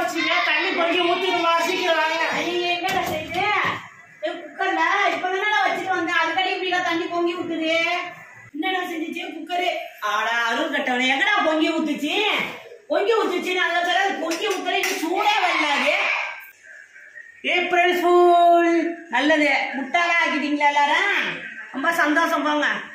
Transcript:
வச்சுங்க தண்ணி பொங்கி ஊத்திடுமா சீக்கிரம் வாங்க. என்னடா செய்யுது குக்கர்ல இப்பதானே வச்சுட்டு வந்தேன் அதுக்கடி இப்படி தண்ணி பொங்கி ஊத்துது. என்னடா செஞ்சுச்சு குக்கரு? ஆடா அருள் கட்டவன எங்கடா பொங்கி ஊத்துச்சு? பொங்கி ஊத்துச்சு நல்ல பொங்கி ஊத்துற சூடே வரலாது. ஏப்ரல் ஃபூல் நல்லது முட்டாளா ஆக்கிட்டீங்களா எல்லாரும்? ரொம்ப சந்தோஷம் போங்க.